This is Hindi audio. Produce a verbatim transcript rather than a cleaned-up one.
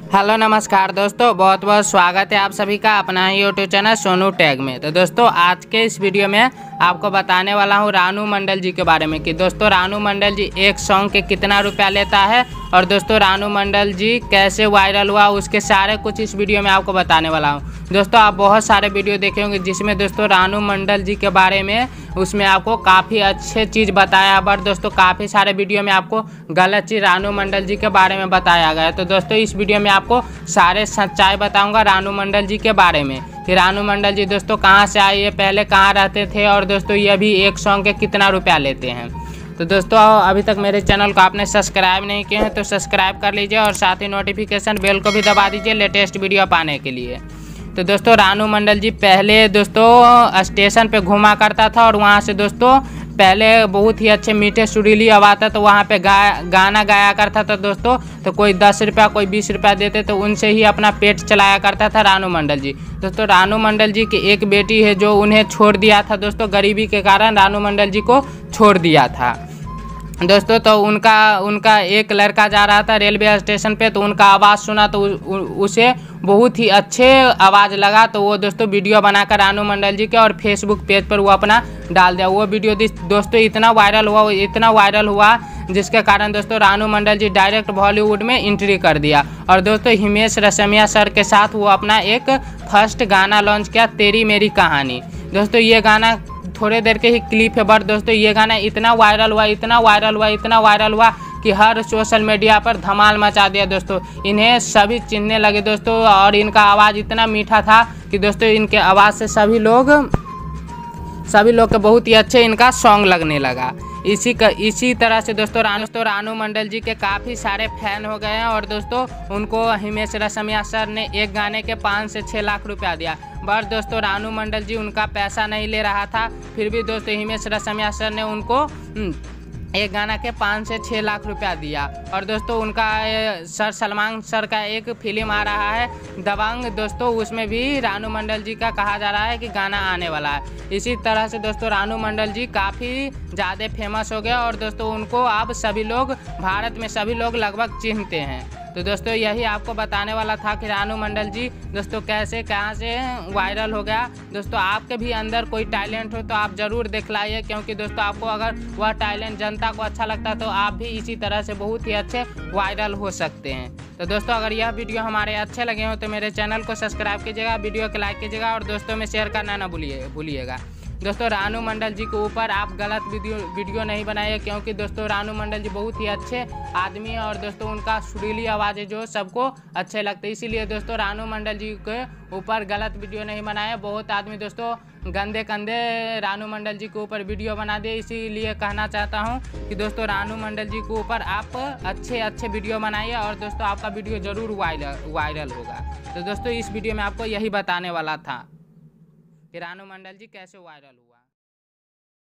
हेलो नमस्कार दोस्तों, बहुत बहुत स्वागत है आप सभी का अपना ही यूट्यूब चैनल सोनू टैग में। तो दोस्तों आज के इस वीडियो में आपको बताने वाला हूँ रानू मंडल जी के बारे में कि दोस्तों रानू मंडल जी एक सॉन्ग के कितना रुपया लेता है और दोस्तों रानू मंडल जी कैसे वायरल हुआ उसके सारे कुछ इस वीडियो में आपको बताने वाला हूँ। दोस्तों आप बहुत सारे वीडियो देखे होंगे जिसमें दोस्तों रानू मंडल जी के बारे में उसमें आपको काफ़ी अच्छे चीज़ बताया, बट दोस्तों काफ़ी सारे वीडियो में आपको गलत चीज़ रानू मंडल जी के बारे में बताया गया है। तो दोस्तों इस वीडियो में आपको सारे सच्चाई बताऊंगा रानू मंडल जी के बारे में कि रानू मंडल जी दोस्तों कहाँ से आए, ये पहले कहाँ रहते थे और दोस्तों ये भी एक सॉन्ग के कितना रुपया लेते हैं। तो दोस्तों अभी तक मेरे चैनल को आपने सब्सक्राइब नहीं किए हैं तो सब्सक्राइब कर लीजिए और साथ ही नोटिफिकेशन बेल को भी दबा दीजिए लेटेस्ट वीडियो पाने के लिए। तो दोस्तों रानू मंडल जी पहले दोस्तों स्टेशन पे घुमा करता था और वहाँ से दोस्तों पहले बहुत ही अच्छे मीठे सुरीली आवाज़ था तो वहाँ पे गा गाना गाया करता था दोस्तों। तो कोई दस रुपया कोई बीस रुपया देते तो उनसे ही अपना पेट चलाया करता था रानू मंडल जी। दोस्तों रानू मंडल जी की एक बेटी है जो उन्हें छोड़ दिया था दोस्तों, गरीबी के कारण रानू मंडल जी को छोड़ दिया था दोस्तों। तो उनका उनका एक लड़का जा रहा था रेलवे स्टेशन पे तो उनका आवाज़ सुना तो उ, उ, उसे बहुत ही अच्छे आवाज़ लगा तो वो दोस्तों वीडियो बनाकर रानू मंडल जी के और फेसबुक पेज पर वो अपना डाल दिया। वो वीडियो दोस्तों इतना वायरल हुआ इतना वायरल हुआ जिसके कारण दोस्तों रानू मंडल जी डायरेक्ट बॉलीवुड में एंट्री कर दिया और दोस्तों हिमेश रेशमिया सर के साथ वो अपना एक फर्स्ट गाना लॉन्च किया, तेरी मेरी कहानी। दोस्तों ये गाना थोड़े देर के ही क्लिप है बट दोस्तों ये गाना इतना वायरल हुआ इतना वायरल हुआ इतना वायरल हुआ कि हर सोशल मीडिया पर धमाल मचा दिया दोस्तों। इन्हें सभी चिन्हने लगे दोस्तों और इनका आवाज़ इतना मीठा था कि दोस्तों इनके आवाज़ से सभी लोग सभी लोग के बहुत ही अच्छे इनका सॉन्ग लगने लगा। इसी का इसी तरह से दोस्तों रानू तो रानू मंडल जी के काफ़ी सारे फैन हो गए हैं और दोस्तों उनको हिमेश रेशमिया सर ने एक गाने के पाँच से छः लाख रुपया दिया। बट दोस्तों रानू मंडल जी उनका पैसा नहीं ले रहा था, फिर भी दोस्तों हिमेश रेशमिया सर ने उनको एक गाना के पाँच से छः लाख रुपया दिया। और दोस्तों उनका सर सलमान सर का एक फिल्म आ रहा है दबंग दोस्तों, उसमें भी रानू मंडल जी का कहा जा रहा है कि गाना आने वाला है। इसी तरह से दोस्तों रानू मंडल जी काफ़ी ज़्यादा फेमस हो गया और दोस्तों उनको अब सभी लोग भारत में सभी लोग लगभग चिन्हते हैं। तो दोस्तों यही आपको बताने वाला था कि रानू मंडल जी दोस्तों कैसे कहाँ से वायरल हो गया। दोस्तों आपके भी अंदर कोई टैलेंट हो तो आप ज़रूर दिखलाइए, क्योंकि दोस्तों आपको अगर वह टैलेंट जनता को अच्छा लगता है तो आप भी इसी तरह से बहुत ही अच्छे वायरल हो सकते हैं। तो दोस्तों अगर यह वीडियो हमारे अच्छे लगे हो तो मेरे चैनल को सब्सक्राइब कीजिएगा, वीडियो को लाइक कीजिएगा और दोस्तों में शेयर करना ना भूलिए भूलिएगा। दोस्तों रानू मंडल जी के ऊपर आप गलत वीडियो वीडियो नहीं बनाइए, क्योंकि दोस्तों रानू मंडल जी बहुत ही अच्छे आदमी हैं और दोस्तों उनका सुरीली आवाज़ जो सबको अच्छे लगते हैं, इसीलिए दोस्तों रानू मंडल जी के ऊपर गलत वीडियो नहीं बनाए। बहुत आदमी दोस्तों गंदे कंदे रानू मंडल जी के ऊपर वीडियो बना दिए, इसीलिए कहना चाहता हूँ कि दोस्तों रानू मंडल जी के ऊपर आप अच्छे अच्छे वीडियो बनाइए और दोस्तों आपका वीडियो ज़रूर वायरल वायरल होगा। तो दोस्तों इस वीडियो में आपको यही बताने वाला था कि रानू मंडल जी कैसे वायरल हुआ।